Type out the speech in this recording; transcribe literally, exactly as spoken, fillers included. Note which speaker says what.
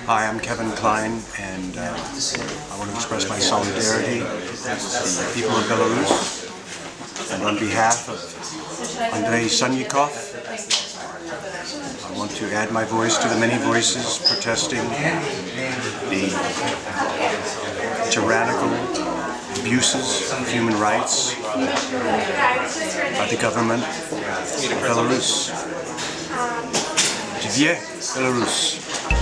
Speaker 1: Hi, I'm Kevin Kline, and uh, I want to express my solidarity with the people of Belarus. And on behalf of Andrei Sanyikov, I want to add my voice to the many voices protesting the tyrannical abuses of human rights by the government of Belarus. Живе Belarus!